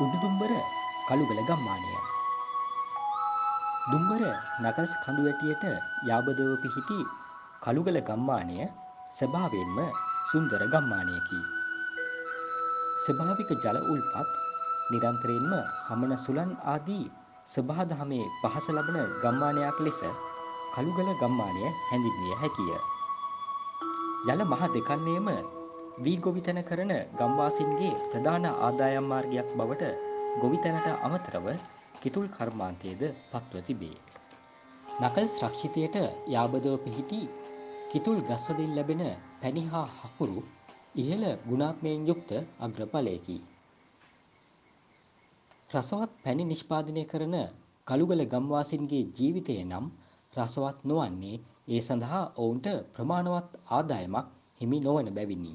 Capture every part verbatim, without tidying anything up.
උඩුදුම්බර කළුගල ගම්මානය. දුම්බර නගස් කඳු වැටියට යාබදව පිහිටි කළුගල ගම්මානය ස්වභාවයෙන්ම සුන්දර ගම්මානයකි. ස්වභාවික ජල උල්පත් නිරන්තරයෙන්ම හමන සුළං ආදී සබහාදහමේ පහස ලබන ගම්මානයක් ලෙස කළුගල ගම්මානය හැඳින්විය හැකිය. යල මහ දෙකන්නේම වී ගොවිතැන කරන ගම්වාසීන්ගේ ප්‍රධාන ආදායම් මාර්ගයක් බවට ගොවිතැනට අමතරව කිතුල් කර්මාන්තයේද පත්ව තිබේ. නකල්ස් රක්ෂිතයට යාබදව පිහිටි කිතුල් ගස්වලින් ලැබෙන පැණි හා හකුරු ඉහළ ගුණාත්මයෙන් යුක්ත අග්‍රඵලයකි. රසවත් පැණි නිෂ්පාදනය කරන කළුගල ගම්වාසීන්ගේ ජීවිතය නම් රසවත් නොවන්නේ ඒ සඳහා ඔවුන්ට ප්‍රමාණවත් ආදායමක් හිමි නොවන බැවිනි.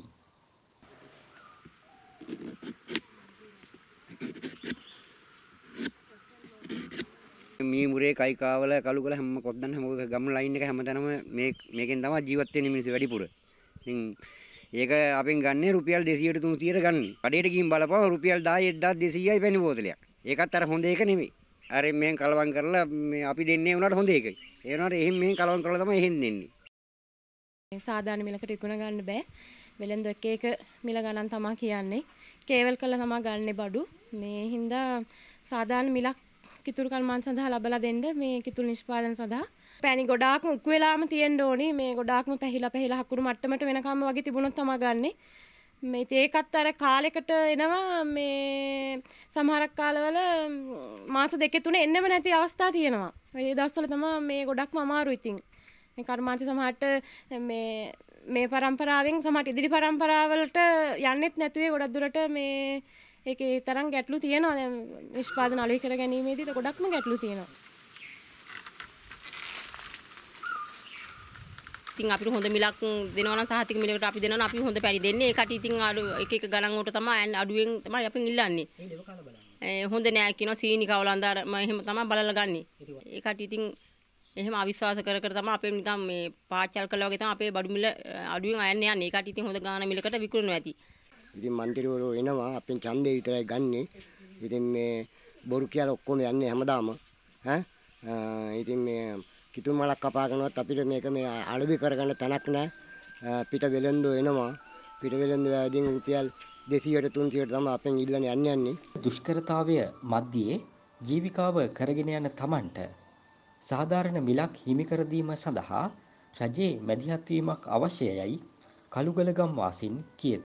මේ මුරේ කයිකාවල කළුගල හැම කොද්දන් හැම ගම් ලයින් එක හැමතැනම මේ මේකෙන් තමයි ජීවත් වෙන්නේ මිනිස්සු වැඩිපුර. ඉතින් ඒක අපෙන් ගන්නේ රුපියල් දෙසීයට තුන්සීයට ගන්න. කඩේට ගිහින් බලපුවම රුපියල් දහය එක්දාස් දෙසීයයි පැණි බෝතලයක්. ඒකත් අර හොඳ එක නෙමෙයි. අර මෙහෙන් කලවම් කරලා මේ අපි දෙන්නේ උනාට හොඳ එකයි. ඒ වුණාට එහෙන් මෙහෙන් කලවම් කරලා තමයි එහෙන් දෙන්නේ. සාමාන්‍ය මිලකට විකුණ ගන්න බෑ. වෙලෙන්ද එක එක මිල ගණන් තමයි කියන්නේ. කේවල් කළා තමයි ගන්නෙ බඩු. මේ හින්දා සාමාන්‍ය මිලක් කිතුල් කර්මාන්ත සඳහා ලබලා දෙන්න මේ කිතුල් නිෂ්පාදන සඳහා පැණි ගොඩාක්ම උක්ු වෙලාම තියෙන්න ඕනි. මේ ගොඩාක්ම පැහිලා පැහිලා හකුරු මට්ටමට වෙනකම්ම වගේ තිබුණොත් තමයි ගන්නෙ. මේ ඒකත් අර කාලයකට එනවා මේ සමහරක් කාලවල මාස දෙකේ තුනේ එන්නෙම නැති අවස්ථා තියෙනවා. මේ දවස්වල තමයි මේ ගොඩක්ම අමාරු ඉතින්. මේ කර්මාන්ත සමහරට මේ මේ પરම්පරාවෙන් සමහර ඉදිරි પરම්පරාවලට යන්නෙත් නැතුවේ ගොඩක් දුරට මේ ඒකේ තරම් ගැටලු තියෙනවා. දැන් නිෂ්පාදන අලුයි කර ගැනීමේදී ගොඩක්ම ගැටලු තියෙනවා. ඉතින් අපිට හොඳ මිලක් දෙනවා නම් සහතික මිලකට අපි දෙනවා නම් අපි හොඳ පැණි දෙන්නේ. ඒකට ඉතින් අඩු එක එක ගණන් වලට තමයි අඩුවෙන් තමයි අපි ඉල්ලන්නේ. ඒ හොඳ නෑ කියනවා සීනි කවලන්දාර මම එහෙම තමයි බලලා ගන්නෙ. ඒකට ඉතින් එහෙම අවිශ්වාස කර කර තමයි අපේ නිකන් මේ පාච්චල් කළා වගේ තමයි අපේ බඩු මිල අඩුවෙන් අයන්නේ යන්නේ. ඒකට ඉතින් හොඳ ගාන මිලකට විකුණනවා ඇති. ඉතින් മന്ത്രിවරු එනවා අපෙන් ඡන්දේ විතරයි ගන්නෙ. ඉතින් මේ බොරු කියලා ඔක්කොම යන්නේ හැමදාම. ඈ ඉතින් මේ කිතුල් මලක් කපා ගන්නවත් අපිට මේක මේ අඩුවි කරගන්න තැනක් නැහැ. පිට වෙලෙන්දෝ එනවා. පිට වෙලෙන්දෝ වැඩින් රුපියල් දෙසීයට තුන්සීයට තමයි අපෙන් ඉල්ලන්නේ යන්නේ යන්නේ. දුෂ්කරතාවය මැද්දේ ජීවිකාව කරගෙන යන Tamanට සාධාරණ මිලක් හිමි කර දීම සඳහා රජයේ මැදිහත් වීමක් අවශ්‍යයයි කළුගල ගම්වාසීන් කියති.